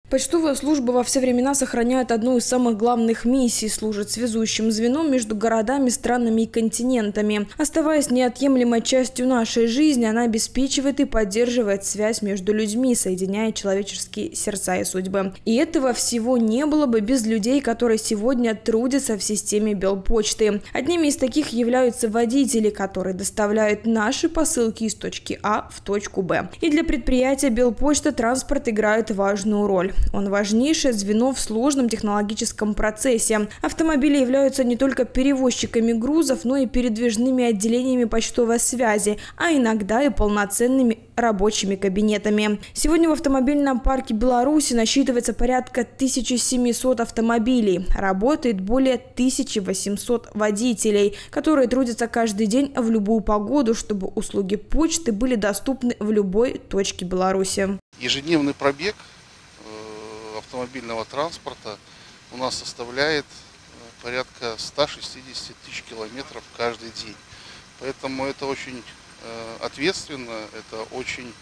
Почтовая служба во все времена сохраняет одну из самых главных миссий – служит связующим звеном между городами, странами и континентами. Оставаясь неотъемлемой частью нашей жизни, она обеспечивает и поддерживает связь между людьми, соединяя человеческие сердца и судьбы. И этого всего не было бы без людей, которые сегодня трудятся в системе Белпочты. Одними из таких являются водители, которые доставляют наши посылки из точки А в точку Б. И для предприятия Белпочта транспорт играет важную роль. Он важнейшее звено в сложном технологическом процессе. Автомобили являются не только перевозчиками грузов, но и передвижными отделениями почтовой связи, а иногда и полноценными рабочими кабинетами. Сегодня в автомобильном парке Беларуси насчитывается порядка 1700 автомобилей. Работает более 1800 водителей, которые трудятся каждый день в любую погоду, чтобы услуги почты были доступны в любой точке Беларуси. Ежедневный пробег автомобильного транспорта у нас составляет порядка 160 тысяч километров каждый день. Поэтому это очень ответственно, это очень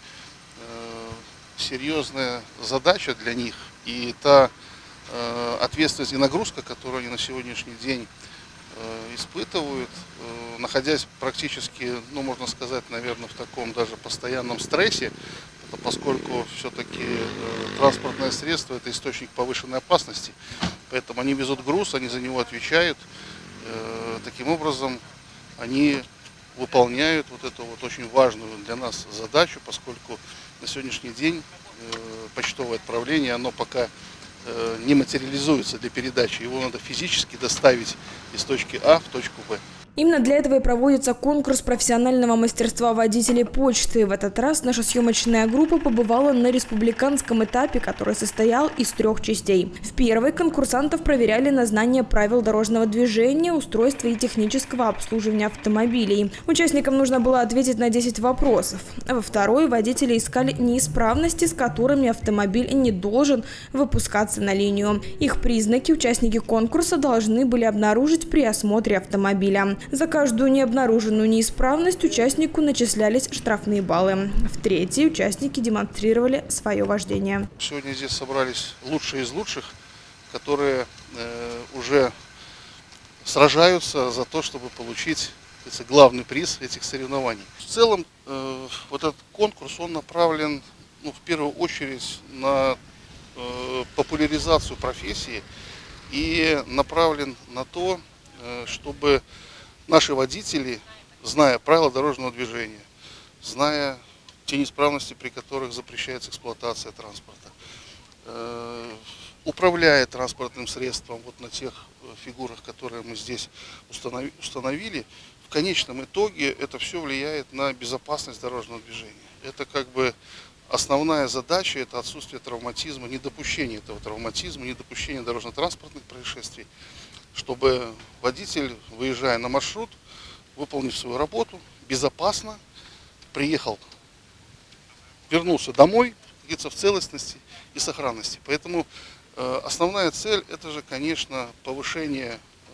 серьезная задача для них. И та ответственность и нагрузка, которую они на сегодняшний день испытывают, находясь практически, можно сказать, наверное, в таком даже постоянном стрессе, поскольку все-таки транспортное средство – это источник повышенной опасности, поэтому они везут груз, они за него отвечают. Таким образом, они выполняют вот эту вот очень важную для нас задачу, поскольку на сегодняшний день почтовое отправление, оно пока не материализуется для передачи, его надо физически доставить из точки А в точку Б. Именно для этого и проводится конкурс профессионального мастерства водителей почты. В этот раз наша съемочная группа побывала на республиканском этапе, который состоял из 3 частей. В первой конкурсантов проверяли на знание правил дорожного движения, устройства и технического обслуживания автомобилей. Участникам нужно было ответить на 10 вопросов. Во второй водители искали неисправности, с которыми автомобиль не должен выпускаться на линию. Их признаки участники конкурса должны были обнаружить при осмотре автомобиля. За каждую необнаруженную неисправность участнику начислялись штрафные баллы. В третьей участники демонстрировали свое вождение. Сегодня здесь собрались лучшие из лучших, которые уже сражаются за то, чтобы получить главный приз этих соревнований. В целом, вот этот конкурс, он направлен в первую очередь на популяризацию профессии и направлен на то, чтобы наши водители, зная правила дорожного движения, зная те неисправности, при которых запрещается эксплуатация транспорта, управляя транспортным средством вот на тех фигурах, которые мы здесь установили, в конечном итоге это все влияет на безопасность дорожного движения. Это как бы основная задача, это отсутствие травматизма, недопущение этого травматизма, недопущение дорожно-транспортных происшествий, чтобы водитель, выезжая на маршрут, выполнив свою работу безопасно, приехал, вернулся домой, в целостности и сохранности. Поэтому основная цель – это же, конечно, повышение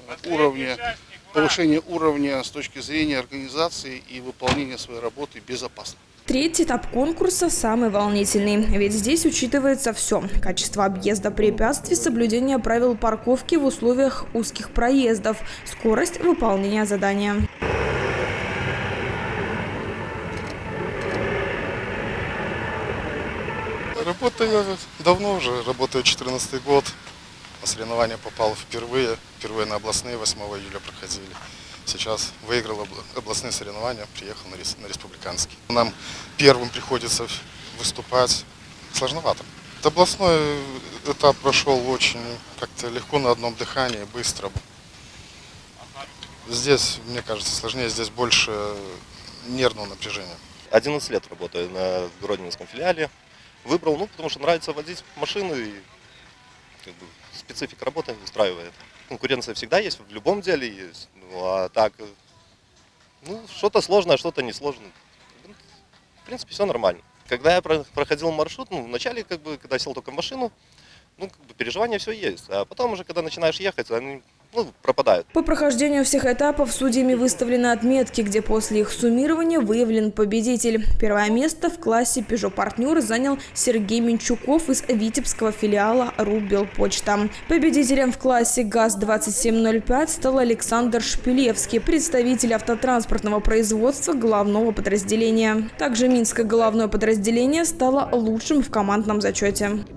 уровня с точки зрения организации и выполнения своей работы безопасно. Третий этап конкурса самый волнительный, ведь здесь учитывается все – качество объезда препятствий, соблюдение правил парковки в условиях узких проездов, скорость выполнения задания. Работаю я давно уже, работаю 14-й год, на соревнования попал впервые на областные 8 июля проходили. Сейчас выиграл областные соревнования, приехал на республиканский. Нам первым приходится выступать сложновато. Областной этап прошел очень как-то легко, на одном дыхании, быстро. Здесь, мне кажется, сложнее, здесь больше нервного напряжения. 11 лет работаю на Гродненском филиале. Выбрал, потому что нравится водить машину и специфика работы устраивает. Конкуренция всегда есть, в любом деле есть. А так, что-то сложное, что-то несложное. В принципе, все нормально. Когда я проходил маршрут, вначале, когда сел только в машину, переживания все есть. А потом уже, когда начинаешь ехать, они, пропадают. По прохождению всех этапов судьями выставлены отметки, где после их суммирования выявлен победитель. Первое место в классе Peugeot Partner занял Сергей Менчуков из витебского филиала Рубелпочта. Победителем в классе ГАЗ-2705 стал Александр Шпилевский, представитель автотранспортного производства головного подразделения. Также Минское головное подразделение стало лучшим в командном зачете.